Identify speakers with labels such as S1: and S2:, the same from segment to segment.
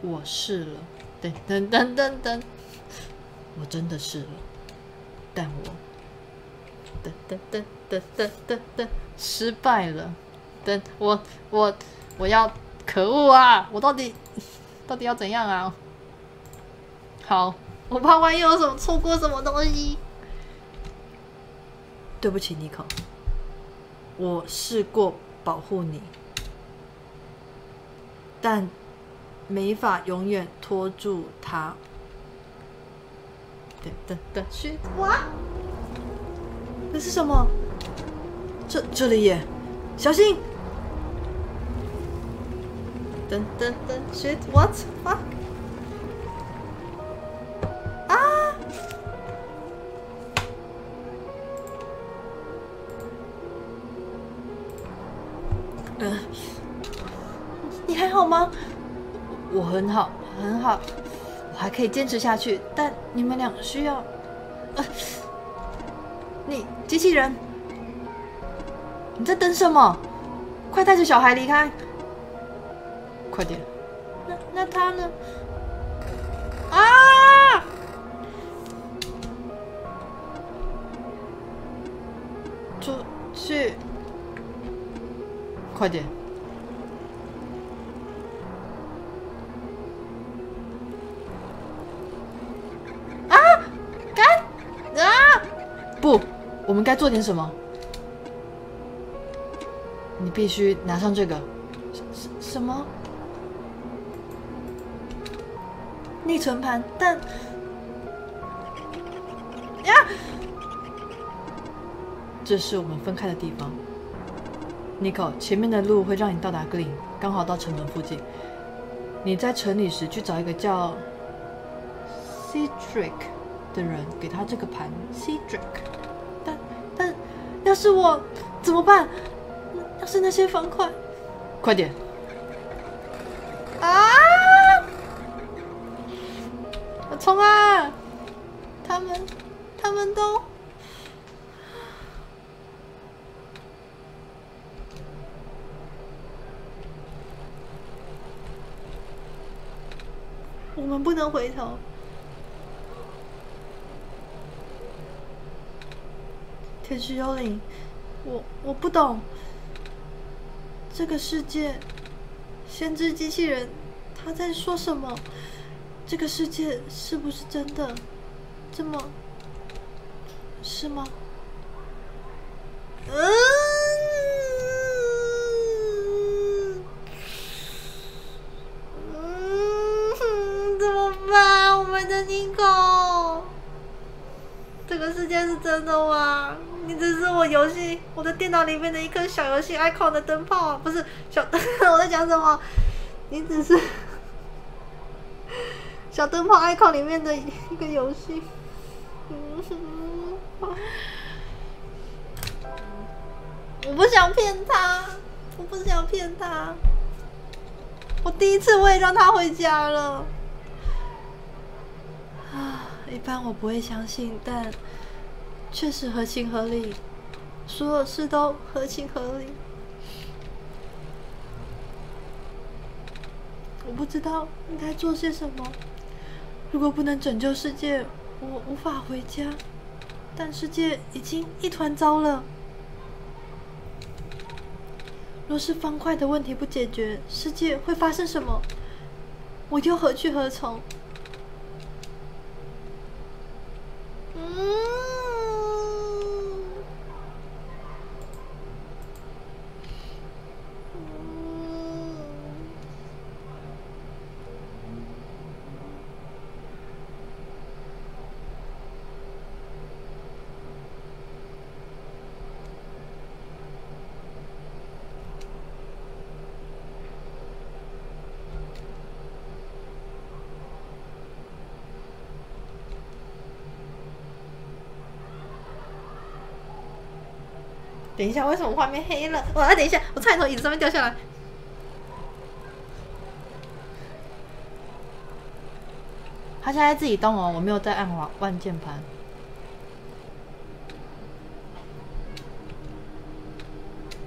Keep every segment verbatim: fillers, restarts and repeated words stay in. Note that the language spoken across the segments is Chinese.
S1: 我试了，噔噔噔噔噔，我真的试了，但我噔噔噔噔噔噔噔失败了。等我我我要，可恶啊！我到底到底要怎样啊？好，我怕万一有什么错过什么东西。对不起，妮可，我试过保护你，但没法永远拖住他。等等等，去哇！那是什么？这这里耶，小心！等等等 ，shit what？ 啊！啊！嗯，你还好吗？我很好，很好，我还可以坚持下去。但你们俩需要……呃，你机器人，你在等什么？快带着小孩离开！快点！那那他呢？啊！出去！快点！啊！干！啊！不，我们该做点什么。你必须拿上这个。什什么？内存盘，但呀，这是我们分开的地方。Nico， 前面的路会让你到达 Glen， 刚好到城门附近。你在城里时去找一个叫 Cedric 的人，给他这个盘 Cedric。但但要是我怎么办？要是那些方块，快点！啊！冲啊！他们，他们都……我们不能回头。天使幽灵，我我不懂。这个世界，先知机器人，他在说什么？这个世界是不是真的这么是吗？嗯，嗯，怎么办？我们的妮可，这个世界是真的吗？你只是我游戏，我的电脑里面的一颗小游戏 icon 的灯泡啊，不是小，我在讲什么？你只是小灯泡 icon 里面的一个游戏。我不想骗他，我不想骗他。我第一次我也让他回家了。啊，一般我不会相信，但确实合情合理，所有事都合情合理。我不知道应该做些什么。如果不能拯救世界，我无法回家。但世界已经一团糟了。若是方块的问题不解决，世界会发生什么？我又何去何从？嗯。等一下，为什么画面黑了？哇！等一下，我差点从椅子上面掉下来。他现在自己动哦，我没有在按滑按键盘。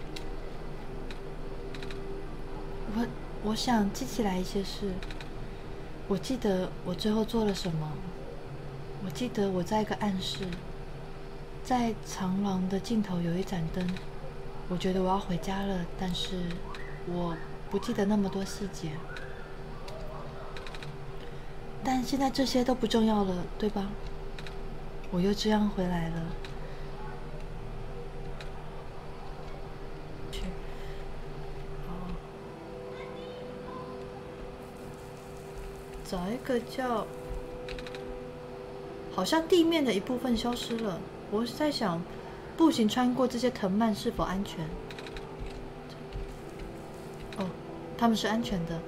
S1: 我我想记起来一些事。 我记得我最后做了什么。我记得我在一个暗室，在长廊的尽头有一盏灯。我觉得我要回家了，但是我不记得那么多细节。但现在这些都不重要了，对吧？我又这样回来了。去，好，找一个叫……好像地面的一部分消失了。我是在想，步行穿过这些藤蔓是否安全？哦，他们是安全的。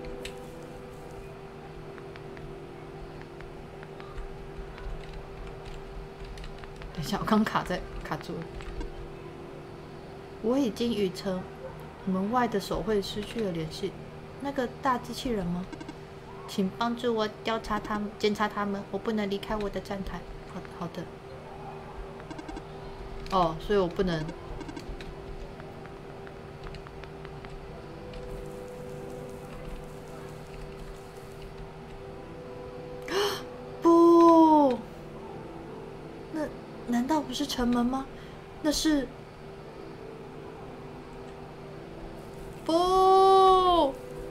S1: 等一下，我刚卡在卡住了。我已经与城门外的守卫失去了联系。那个大机器人吗？请帮助我调查他们，检查他们。我不能离开我的站台。好，好的。哦，所以我不能。不，那难道不是城门吗？那是……不，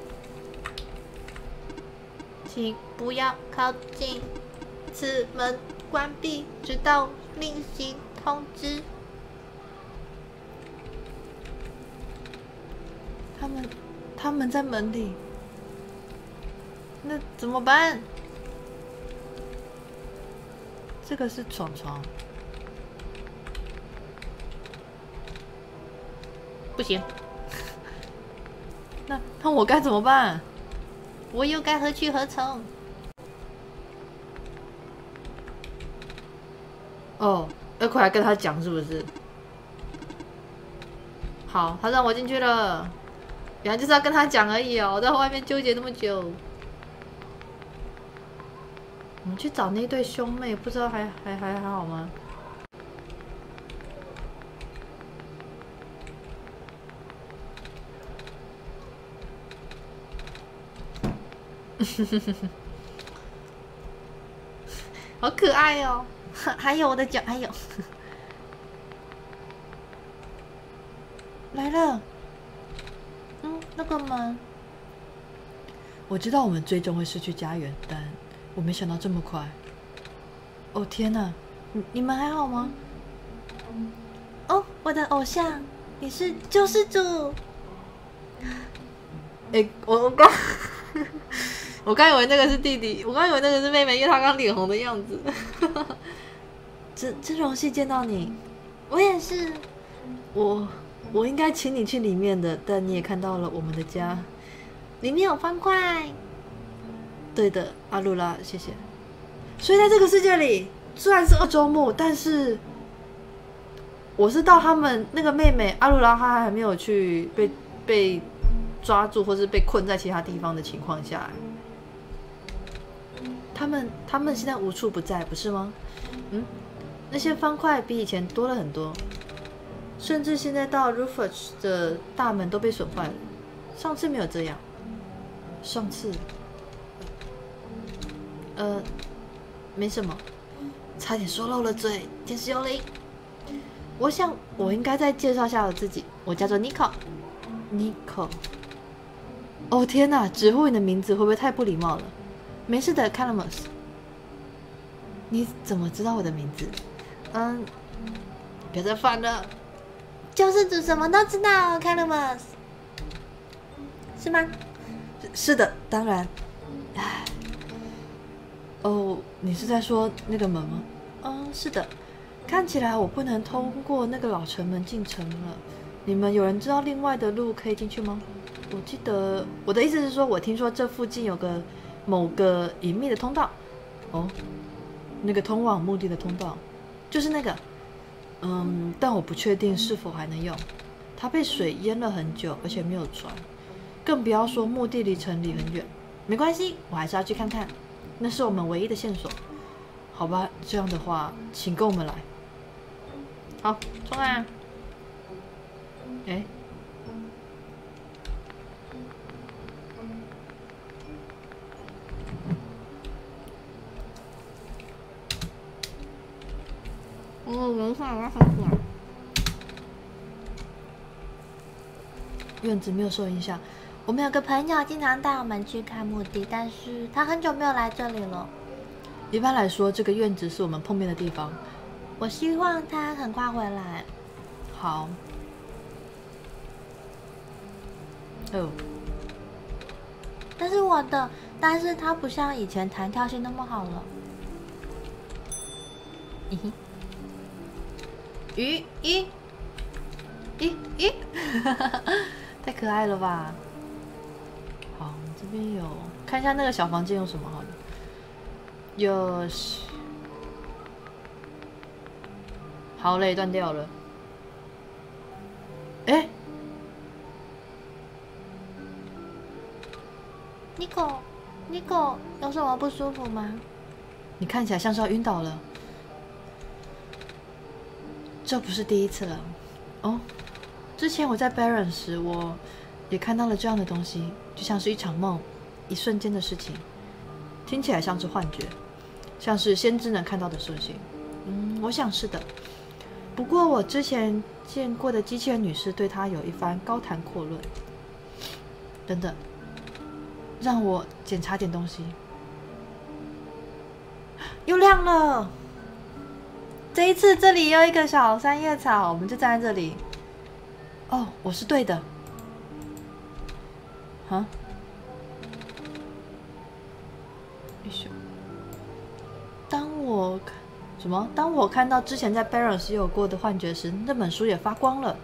S1: 请不要靠近，此门关闭，直到另行通知。他们，他们在门里，那怎么办？这个是床床，不行。那那我该怎么办？我又该何去何从？哦，要快来跟他讲是不是？好，他让我进去了。原来就是要跟他讲而已哦，我在外面纠结那么久。我们去找那对兄妹，不知道还还还还好吗？好可爱哦！还有我的脚，还有来了。嗯，那个门。我知道我们最终会失去家园，但我没想到这么快。哦天哪，你你们还好吗？哦，我的偶像，你是救世主。哎、欸，我我刚。我刚以为那个是弟弟，我刚以为那个是妹妹，因为她刚脸红的样子。真真荣幸见到你，我也是。我我应该请你去里面的，但你也看到了我们的家，里面有方块。对的，阿露拉，谢谢。所以在这个世界里，虽然是二周目，但是我是到他们那个妹妹阿露拉，她还没有去被被抓住，或是被困在其他地方的情况下。他们他们现在无处不在，不是吗？嗯，那些方块比以前多了很多，甚至现在到 Rufus 的大门都被损坏了。上次没有这样，上次，呃，没什么，差点说漏了嘴。天使幽灵，我想我应该再介绍下我自己，我叫做 Nico。Nico， 哦天哪，直呼你的名字会不会太不礼貌了？没事的 ，Calamus。你怎么知道我的名字？嗯，别再烦了。救世主什么都知道 ，Calamus， 是吗？是的，当然。唉，哦，你是在说那个门吗？嗯，是的。看起来我不能通过那个老城门进城了。你们有人知道另外的路可以进去吗？我记得，我的意思是说，我听说这附近有个。某个隐秘的通道，哦，那个通往墓地的通道，就是那个，嗯，但我不确定是否还能用。它被水淹了很久，而且没有船，更不要说墓地离城里很远。没关系，我还是要去看看，那是我们唯一的线索。好吧，这样的话，请跟我们来。好，冲啊！哎。 院子没有受影响。我们有个朋友经常带我们去看墓地，但是他很久没有来这里了。一般来说，这个院子是我们碰面的地方。我希望他很快回来。好。哦。这是我的，但是它不像以前弹跳性那么好了。咦嘿，鱼咦咦咦，太可爱了吧！好，这边有看一下那个小房间有什么好的。有，好嘞，断掉了。哎。Nico， Nico， 有什么不舒服吗？你看起来像是要晕倒了。这不是第一次了。哦，之前我在 Baron 时，我也看到了这样的东西，就像是一场梦，一瞬间的事情，听起来像是幻觉，像是先知能看到的事情。嗯，我想是的。不过我之前见过的机器人女士对她有一番高谈阔论。等等。让我检查点东西。又亮了。这一次这里有一个小三叶草，我们就站在这里。哦，我是对的。啊？一宿。当我什么？当我看到之前在 Baron 时有过的幻觉时，那本书也发光了。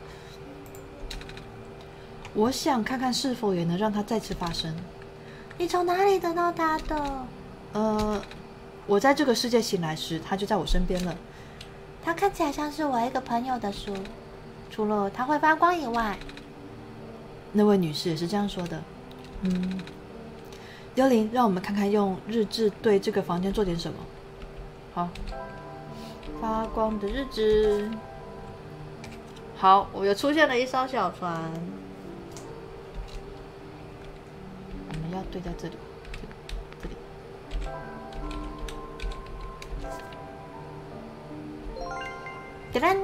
S1: 我想看看是否也能让它再次发生。你从哪里得到它的？呃，我在这个世界醒来时，它就在我身边了。它看起来像是我一个朋友的书，除了它会发光以外。那位女士也是这样说的。嗯，幽灵，让我们看看用日志对这个房间做点什么。好，发光的日志。好，我又出现了一艘小船。我们要对在这里，这里，这里。噔噔！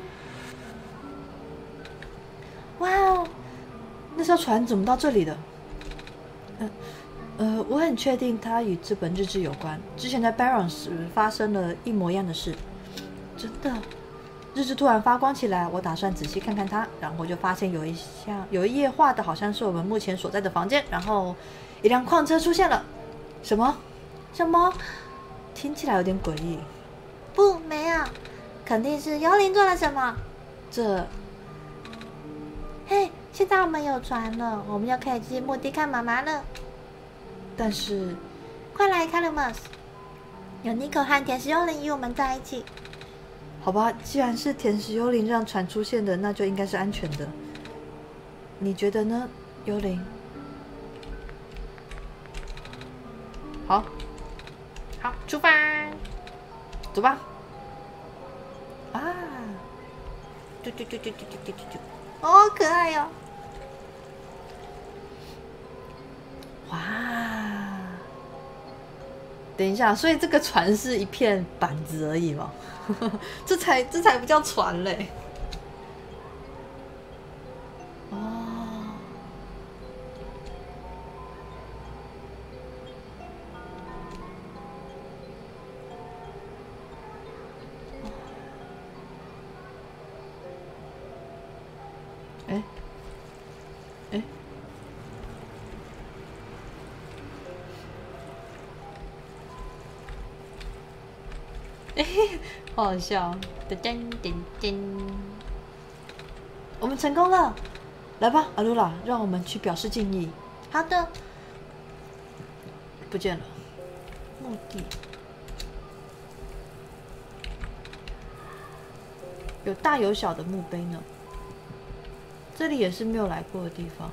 S1: 哇哦，那艘船怎么到这里的？呃呃，我很确定它与这本日志有关。之前在 Baron 时发生了一模一样的事。真的，日志突然发光起来，我打算仔细看看它，然后就发现有一项有一页画的好像是我们目前所在的房间，然后一辆矿车出现了。什么？什么？听起来有点诡异。不，没有，肯定是幽灵做了什么。这，嘿，现在我们有船了，我们就可以去墓地看妈妈了。但是，快来 Calamus， 有 Nico 和甜食幽灵与我们在一起。好吧，既然是甜食幽灵让船出现的，那就应该是安全的。你觉得呢，幽灵？好，好，出发，走吧。啊，啾啾啾啾啾啾啾啾，哦，可爱哟、哦！哇，等一下，所以这个船是一片板子而已吗？这才这才不叫船嘞！哦，哎哎，哎，好好笑！噔噔噔噔，我们成功了！来吧，阿鲁拉，让我们去表示敬意。好的。不见了，墓地有大有小的墓碑呢。这里也是没有来过的地方。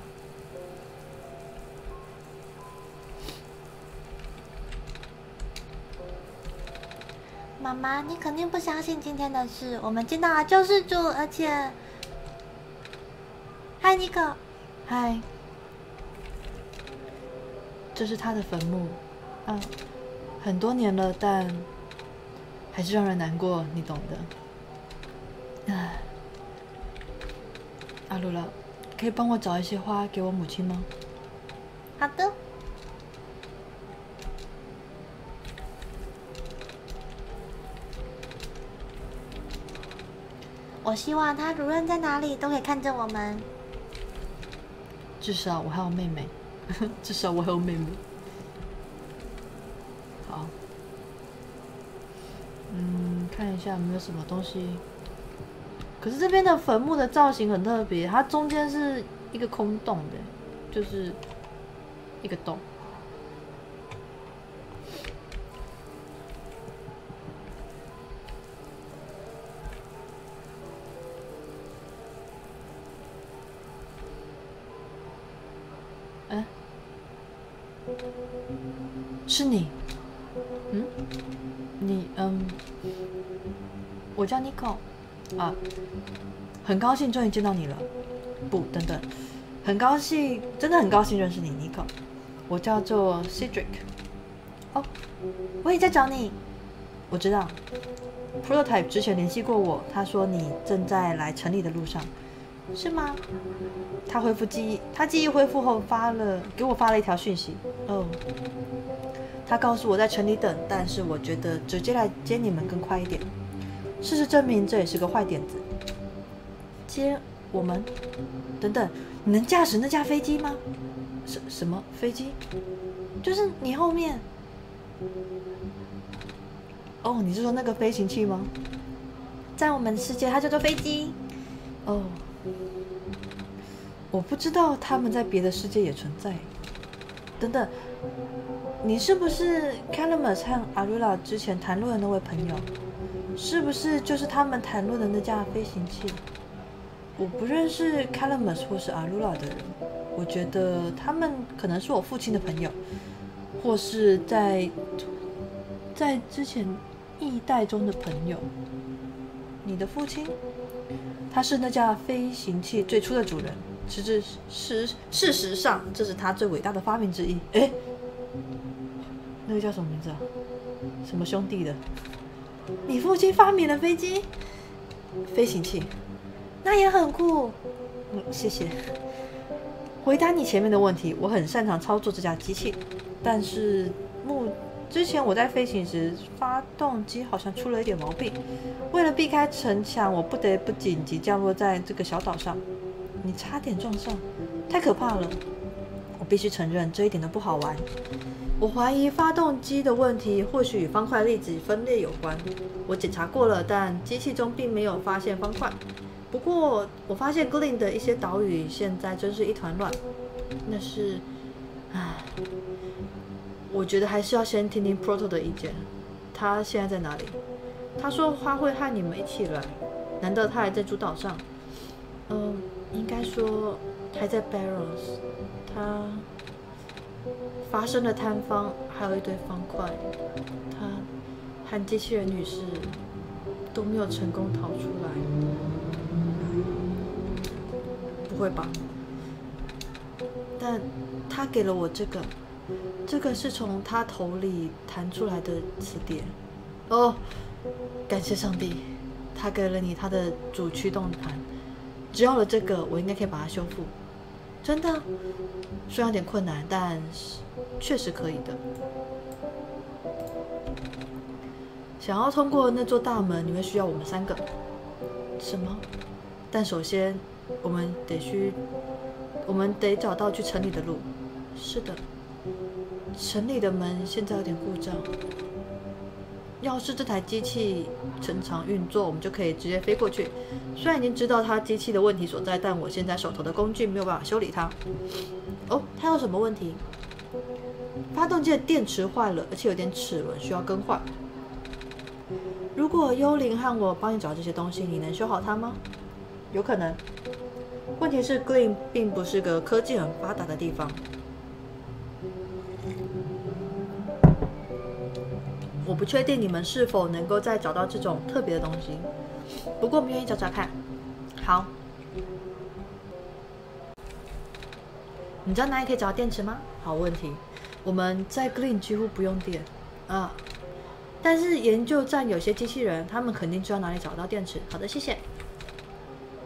S1: 妈妈，你肯定不相信今天的事。我们见到了救世主，而且，嗨，尼克，嗨，这是他的坟墓，啊，很多年了，但还是让人难过，你懂的。 唉，阿鲁拉，可以帮我找一些花给我母亲吗？
S2: 好的。我希望他无论在哪里都可以看着我们。
S1: 至少我还有妹妹，至少我还有妹妹。好，嗯，看一下有没有什么东西。可是这边的坟墓的造型很特别，它中间是一个空洞的，就是一个洞。哎，是你？嗯，你嗯，我叫 Nico 啊，很高兴终于见到你了。不，等等，很高兴，真的很高兴认识你 ，Nico。我叫做 Cedric。哦，我也在找你。我知道 ，Prototype 之前联系过我，他说你正在来城里的路上，是吗？他恢复记忆，他记忆恢复后发了给我发了一条讯息。哦，他告诉我在城里等，但是我觉得直接来接你们更快一点。事实证明这也是个坏点子。接我们？等等，你能驾驶那架飞机吗？什什么飞机？就是你后面。哦，你是说那个飞行器吗？在我们世界，它叫做飞机。哦。我不知道他们在别的世界也存在。等等，你是不是 Calamus 和 Arula 之前谈论的那位朋友？是不是就是他们谈论的那架飞行器？我不认识 Calamus 或是 Arula 的人，我觉得他们可能是我父亲的朋友，或是在在之前一代中的朋友。你的父亲？他是那架飞行器最初的主人。实质事事实上，这是他最伟大的发明之一。哎，那个叫什么名字啊？什么兄弟的？你父亲发明了飞机、飞行器，那也很酷。嗯，谢谢。回答你前面的问题，我很擅长操作这架机器，但是目之前我在飞行时，发动机好像出了一点毛病。为了避开城墙，我不得不紧急降落在这个小岛上。你差点撞上，太可怕了！我必须承认，这一点都不好玩。我怀疑发动机的问题或许与方块粒子分裂有关。我检查过了，但机器中并没有发现方块。不过，我发现 Glean 的一些岛屿现在真是一团乱。那是，唉，我觉得还是要先听听 Proto 的意见。他现在在哪里？他说他会和你们一起来。难道他还在主岛上？嗯。应该说还在 Barrows， 他发生了坍方，还有一堆方块。他和机器人女士都没有成功逃出来。不会吧？但他给了我这个，这个是从他头里弹出来的磁碟。哦，感谢上帝，他给了你他的主驱动盘。只要了这个，我应该可以把它修复。真的，虽然有点困难，但确实可以的。想要通过那座大门，你会需要我们三个。什么？但首先，我们得需，我们得找到去城里的路。是的，城里的门现在有点故障。要是这台机器正常运作，我们就可以直接飞过去。虽然已经知道它机器的问题所在，但我现在手头的工具没有办法修理它。哦，它有什么问题？发动机的电池坏了，而且有点齿轮需要更换。如果幽灵和我帮你找这些东西，你能修好它吗？有可能。问题是 Glean 并不是个科技很发达的地方。我不确定你们是否能够再找到这种特别的东西，不过我们愿意找找看。好，你知道哪里可以找到电池吗？好问题，我们在 Glean 几乎不用电啊，但是研究站有些机器人，他们肯定知道哪里找到电池。好的，谢谢。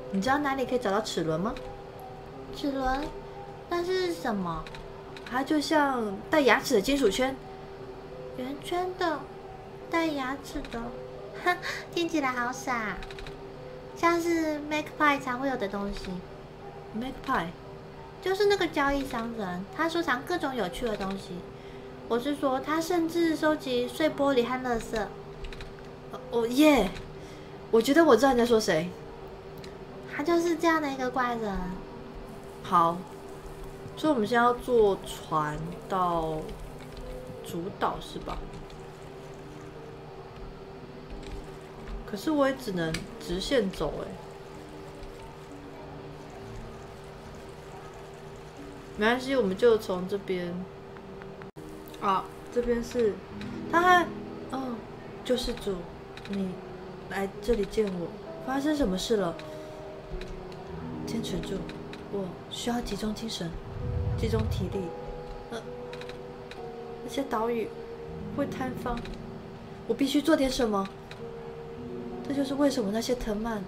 S1: 你知道哪里可以找到齿轮吗？
S2: 齿轮，那是什么？
S1: 它就像带牙齿的金属圈，
S2: 圆圈的，带牙齿的，哈，听起来好傻，像是 Magpie 常会有的东西。
S1: Magpie
S2: 就是那个交易商人，他收藏各种有趣的东西。我是说，他甚至收集碎玻璃和垃圾。
S1: 哦耶！我觉得我知道你在说谁。
S2: 他就是这样的一个怪人。
S1: 好，所以我们现在要坐船到主岛是吧？可是我也只能直线走哎。没关系，我们就从这边。啊，这边是，他还，哦，救世主，你来这里见我，发生什么事了？坚持住，我需要集中精神，集中体力。呃，那些岛屿会坍方，我必须做点什么。这就是为什么那些藤蔓，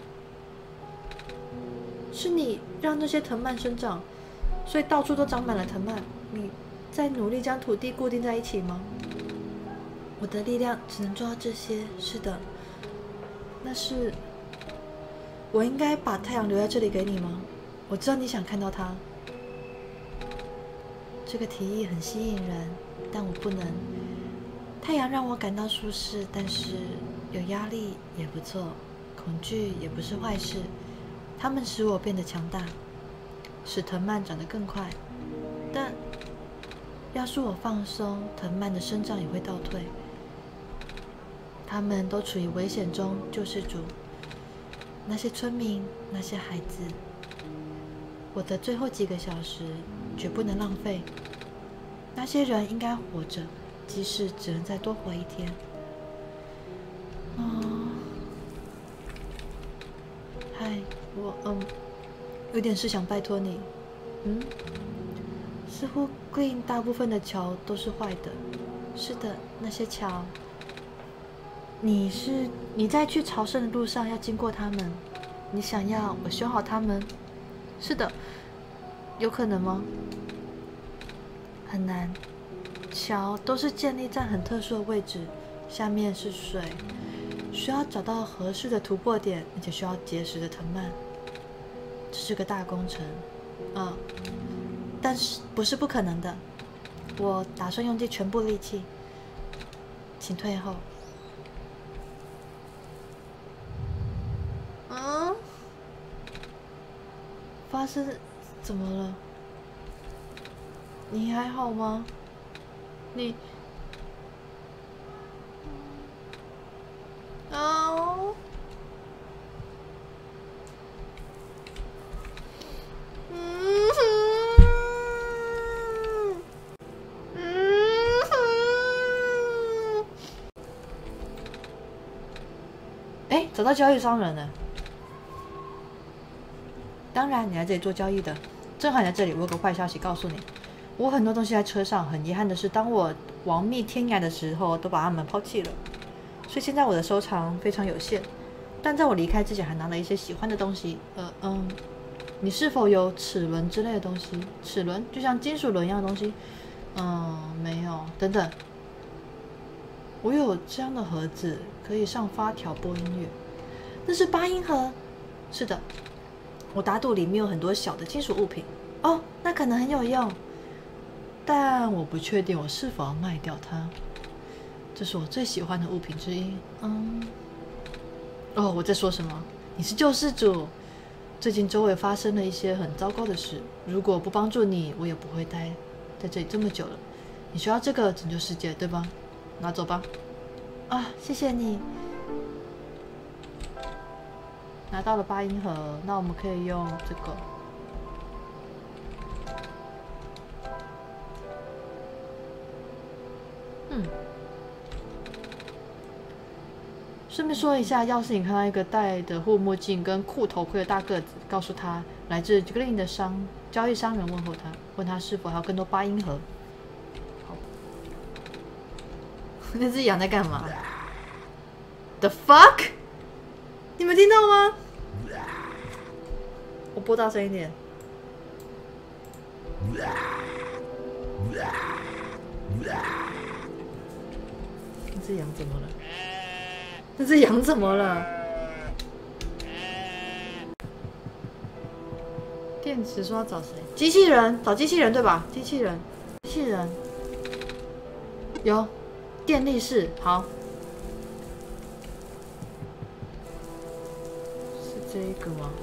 S1: 是你让那些藤蔓生长，所以到处都长满了藤蔓。你在努力将土地固定在一起吗？我的力量只能做到这些。是的，那是。我应该把太阳留在这里给你吗？我知道你想看到它。这个提议很吸引人，但我不能。太阳让我感到舒适，但是有压力也不错，恐惧也不是坏事。它们使我变得强大，使藤蔓长得更快。但要是我放松，藤蔓的生长也会倒退。他们都处于危险中，救世主。那些村民，那些孩子，我的最后几个小时绝不能浪费。那些人应该活着，即使只能再多活一天。哦，嗨，我嗯，有点事想拜托你。嗯，似乎 Green 大部分的桥都是坏的。是的，那些桥。你是你在去朝圣的路上要经过他们，你想要我修好他们？是的，有可能吗？很难，桥都是建立在很特殊的位置，下面是水，需要找到合适的突破点，而且需要结实的藤蔓。这是个大工程，嗯，但是不是不可能的。我打算用尽全部力气，请退后。嗯，发生怎么了？你还好吗？你哦，嗯哼，嗯哼，哎，找到交易商人了。当然，你来这里做交易的，正好你在这里。我有个坏消息告诉你，我很多东西在车上。很遗憾的是，当我亡命天涯的时候，都把它们抛弃了，所以现在我的收藏非常有限。但在我离开之前，还拿了一些喜欢的东西。呃嗯，你是否有齿轮之类的东西？齿轮就像金属轮一样的东西？嗯，没有。等等，我有这样的盒子，可以上发条播音乐。那是八音盒。是的。我打赌里面有很多小的金属物品哦，那可能很有用，但我不确定我是否要卖掉它。这是我最喜欢的物品之一。嗯，哦，我在说什么？你是救世主。最近周围发生了一些很糟糕的事，如果不帮助你，我也不会待在这里这么久了。你需要这个拯救世界，对吧？拿走吧。啊，谢谢你。拿到了八音盒，那我们可以用这个。嗯。顺便说一下，要是你看到一个戴的护目镜跟酷头盔的大个子，告诉他来自 Green 的商交易商人问候他，问他是否还有更多八音盒。好。那只羊在干嘛 ？The fuck？ 你们听到吗？ 播大声一点。那只羊怎么了？那只羊怎么了？电池说要找谁？机器人，找机器人对吧？机器人，机器人，有电力室，好，是这一个吗？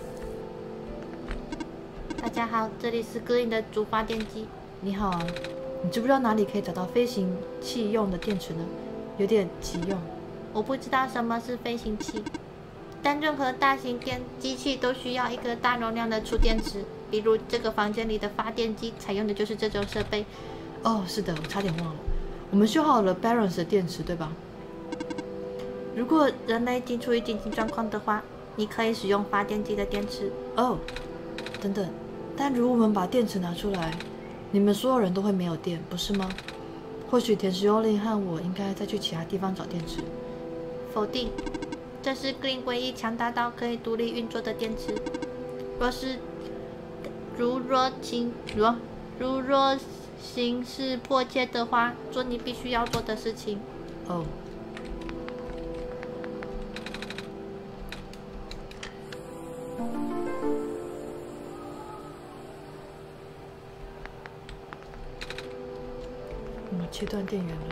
S2: 大家好，这里是 Green 的主发电机。
S1: 你好啊，你知不知道哪里可以找到飞行器用的电池呢？有点急用。
S2: 我不知道什么是飞行器，但任何大型电机器都需要一个大容量的储电池。比如这个房间里的发电机采用的就是这种设备。
S1: 哦，是的，我差点忘了，我们修好了 Barons 的电池，对吧？
S2: 如果人类进出于紧急状况的话，你可以使用发电机的电池。
S1: 哦，等等，但如果我们把电池拿出来，你们所有人都会没有电，不是吗？或许田石幽灵和我应该再去其他地方找电池。
S2: 否定，这是 Green 唯一强大到可以独立运作的电池。若是如若情若如若形势迫切的话，做你必须要做的事情。
S1: 哦。我们切断电源了。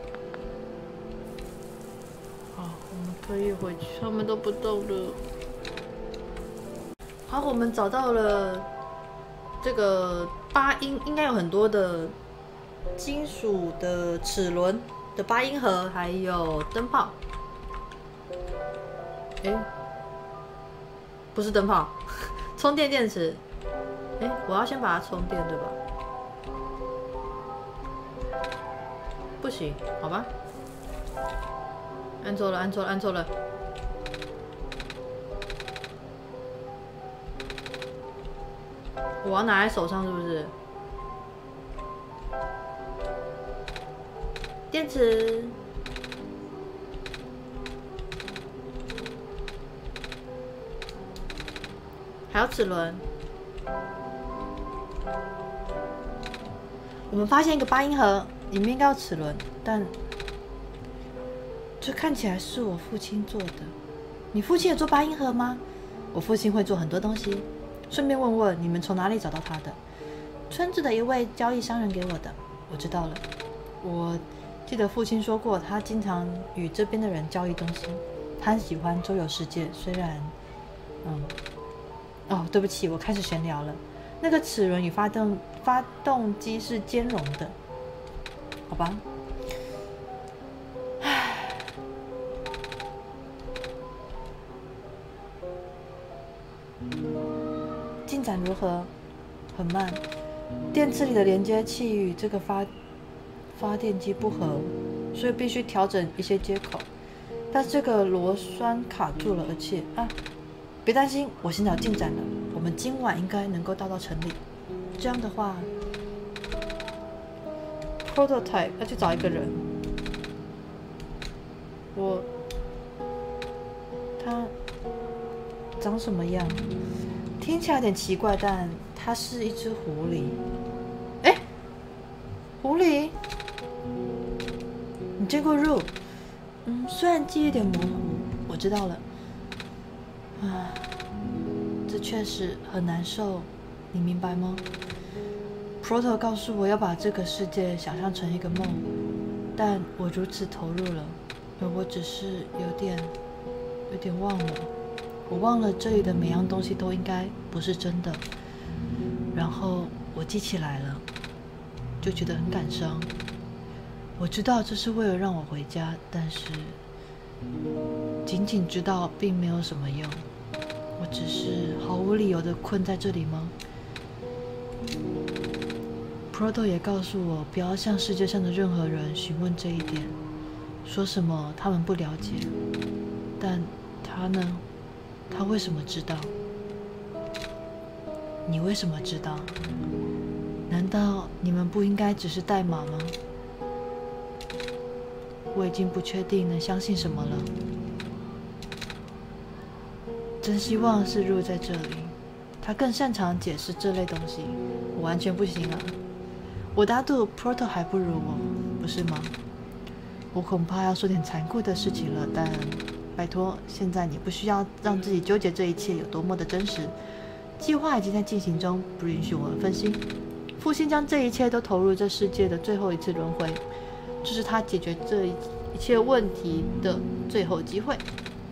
S1: 好，我们可以回去，他们都不动了。好，我们找到了这个八音，应该有很多的金属的齿轮的八音盒，还有灯泡。哎，不是灯泡，充电电池。哎，我要先把它充电，对吧？不行，好吧。按错了，按错了，按错了。我要拿在手上，是不是？电池，还有齿轮。我们发现一个八音盒，里面应该有齿轮，但这看起来是我父亲做的。你父亲也做八音盒吗？我父亲会做很多东西。顺便问问你们从哪里找到他的？村子的一位交易商人给我的。我知道了。我记得父亲说过，他经常与这边的人交易东西。他很喜欢周游世界，虽然，嗯，哦，对不起，我开始闲聊了。那个齿轮与发动发动机是兼容的，好吧？唉。进展如何？很慢。电池里的连接器与这个发发电机不合，所以必须调整一些接口。但这个螺栓卡住了，而且啊，别担心，我现在有进展了。我们今晚应该能够到到城里。这样的话 ，prototype 要去找一个人。我他长什么样？听起来有点奇怪，但它是一只狐狸。哎，狐狸，你见过肉？嗯，虽然记忆有点模糊，我知道了。啊，这确实很难受，你明白吗 ？Proto 告诉我要把这个世界想象成一个梦，但我如此投入了，而我只是有点，有点忘了。我忘了这里的每样东西都应该不是真的，然后我记起来了，就觉得很感伤。我知道这是为了让我回家，但是仅仅知道并没有什么用。我只是毫无理由的困在这里吗 ？Proto 也告诉我不要向世界上的任何人询问这一点，说什么他们不了解。但他呢？他为什么知道？你为什么知道？难道你们不应该只是代码吗？我已经不确定能相信什么了。真希望是入在这里，他他更擅长解释这类东西，我完全不行啊！我打赌 Proto 还不如我，不是吗？我恐怕要说点残酷的事情了，但拜托，现在你不需要让自己纠结这一切有多么的真实。计划已经在进行中，不允许我们分心。父亲将这一切都投入这世界的最后一次轮回，这是他解决这一切问题的最后机会。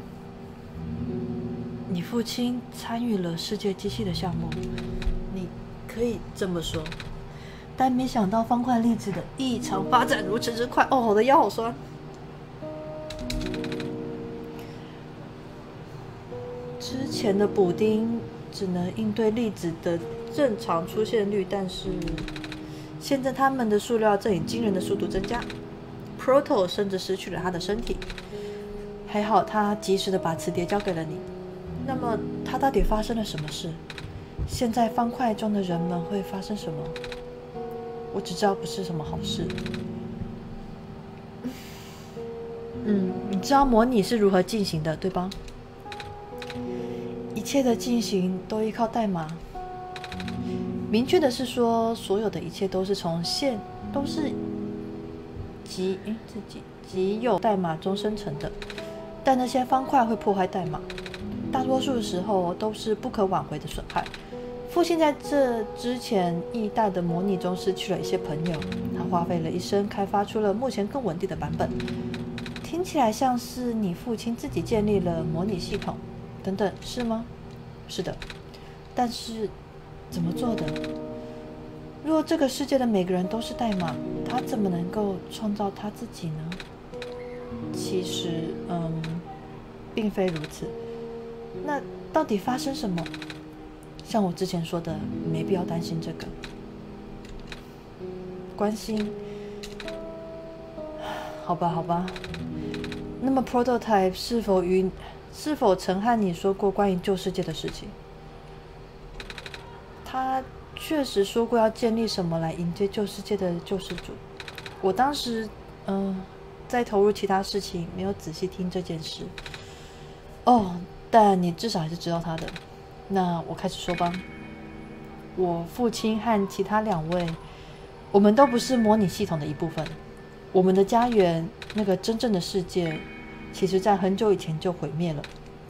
S1: 你父亲参与了世界机器的项目，你可以这么说，但没想到方块粒子的异常发展如此之快。哦，我的腰好酸。之前的补丁只能应对粒子的正常出现率，但是现在它们的数量正以惊人的速度增加。Proto 甚至失去了他的身体，还好他及时的把磁碟交给了你。那么，它到底发生了什么事？现在方块中的人们会发生什么？我只知道不是什么好事。嗯，你知道模拟是如何进行的，对吧？一切的进行都依靠代码。明确的是说，所有的一切都是从现都是即诶自己即有代码中生成的，但那些方块会破坏代码。大多数时候都是不可挽回的损害。父亲在这之前一代的模拟中失去了一些朋友，他花费了一生开发出了目前更稳定的版本。听起来像是你父亲自己建立了模拟系统，等等，是吗？是的，但是怎么做的？若这个世界的每个人都是代码，他怎么能够创造他自己呢？其实，嗯，并非如此。那到底发生什么？像我之前说的，没必要担心这个。关心？好吧，好吧。那么 Prototype 是否与是否曾和你说过关于旧世界的事情？他确实说过要建立什么来迎接旧世界的救世主。我当时，嗯、呃，在投入其他事情，没有仔细听这件事。哦。但你至少还是知道他的。那我开始说吧。我父亲和其他两位，我们都不是模拟系统的一部分。我们的家园，那个真正的世界，其实在很久以前就毁灭了。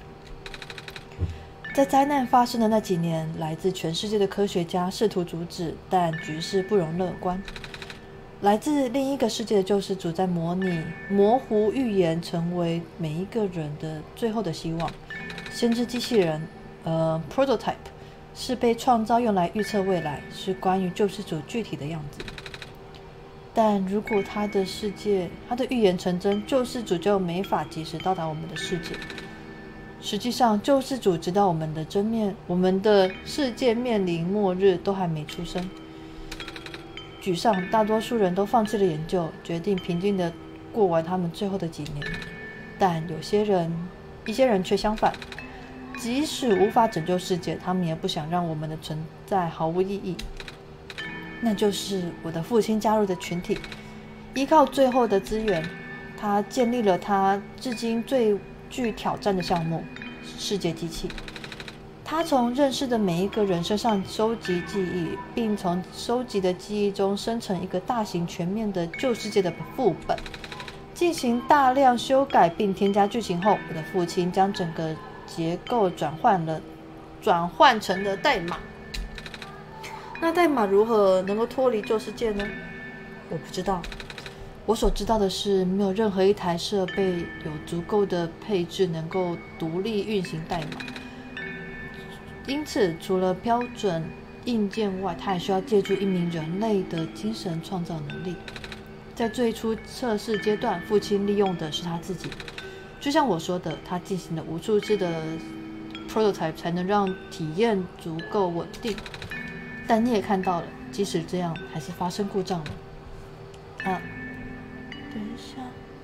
S1: 在灾难发生的那几年，来自全世界的科学家试图阻止，但局势不容乐观。来自另一个世界的救世主在模拟模糊预言，成为每一个人的最后的希望。先知机器人，呃 ，Prototype 是被创造用来预测未来，是关于救世主具体的样子。但如果他的世界，他的预言成真，救世主就没法及时到达我们的世界。实际上，救世主直到我们的真面，我们的世界面临末日，都还没出生。沮丧，大多数人都放弃了研究，决定平静地过完他们最后的几年。但有些人，一些人却相反，即使无法拯救世界，他们也不想让我们的存在毫无意义。那就是我的父亲加入的群体，依靠最后的资源，他建立了他至今最具挑战的项目——世界机器。他从认识的每一个人身上收集记忆，并从收集的记忆中生成一个大型全面的旧世界的副本。进行大量修改并添加剧情后，我的父亲将整个结构转换了，转换成了代码。那代码如何能够脱离旧世界呢？我不知道。我所知道的是，没有任何一台设备有足够的配置能够独立运行代码。因此，除了标准硬件外，它还需要借助一名人类的精神创造能力。在最初测试阶段，父亲利用的是他自己。就像我说的，他进行了无数次的 prototype 才能让体验足够稳定。但你也看到了，即使这样，还是发生故障了。啊，等一下。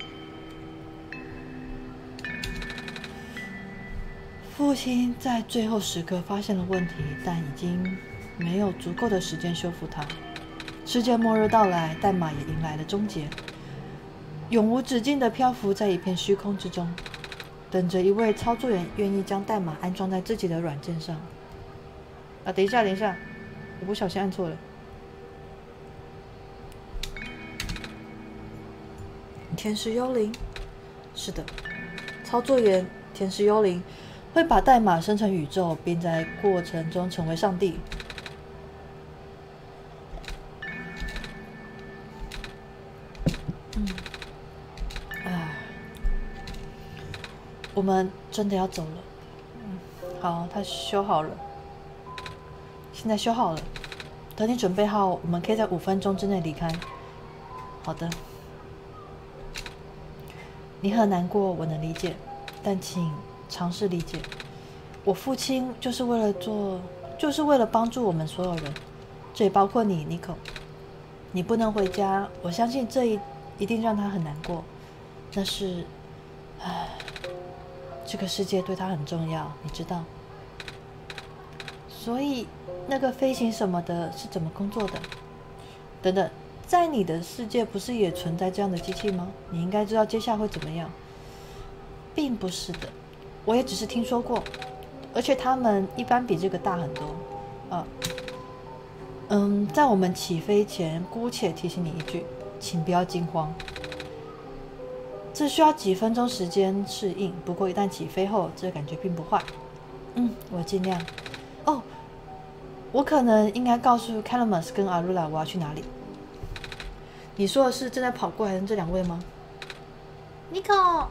S1: 父亲在最后时刻发现了问题，但已经没有足够的时间修复它。世界末日到来，代码也迎来了终结，永无止境地漂浮在一片虚空之中，等着一位操作员愿意将代码安装在自己的软件上。 啊，等一下，等一下，我不小心按错了。天使幽灵，是的，操作员天使幽灵会把代码生成宇宙，并在过程中成为上帝。嗯，唉，我们真的要走了。嗯，好，它修好了，现在修好了。等你准备好，我们可以在五分钟之内离开。好的。你很难过，我能理解，但请尝试理解。我父亲就是为了做，就是为了帮助我们所有人，这也包括你，妮可。你不能回家，我相信这一一定让他很难过。那是，唉，这个世界对他很重要，你知道。所以那个飞行什么的是怎么工作的？等等。在你的世界不是也存在这样的机器吗？你应该知道接下来会怎么样。并不是的，我也只是听说过，而且他们一般比这个大很多。啊，嗯，在我们起飞前，姑且提醒你一句，请不要惊慌。这需要几分钟时间适应，不过一旦起飞后，这感觉并不坏。嗯，我尽量。哦，我可能应该告诉 Calamus 跟阿鲁拉我要去哪里。你说的是正在跑过来的这两位吗？
S2: 妮可，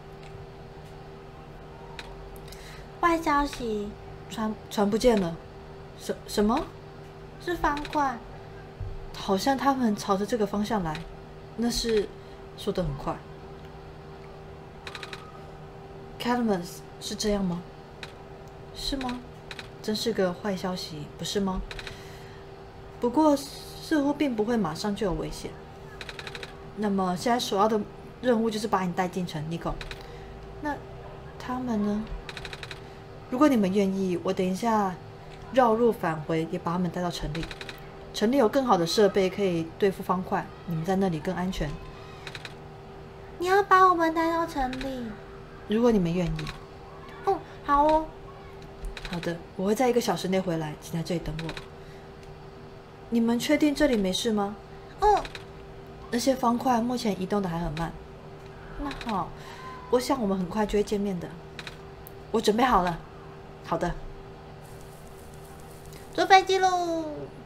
S2: 坏消息，
S1: 船船不见了。什什么？
S2: 是方块。
S1: 好像他们朝着这个方向来。那是说得很快。Calamus 是这样吗？是吗？真是个坏消息，不是吗？不过似乎并不会马上就有危险。那么现在首要的任务就是把你带进城，妮可。那他们呢？如果你们愿意，我等一下绕路返回，也把他们带到城里。城里有更好的设备可以对付方块，你们在那里更安全。
S2: 你要把我们带到城里？
S1: 如果你们愿意。
S2: 哦，好哦。
S1: 好的，我会在一个小时内回来，请在这里等我。你们确定这里没事吗？
S2: 嗯。
S1: 那些方块目前移动的还很慢。那好，我想我们很快就会见面的。我准备好了。好的。
S2: 坐飞机喽！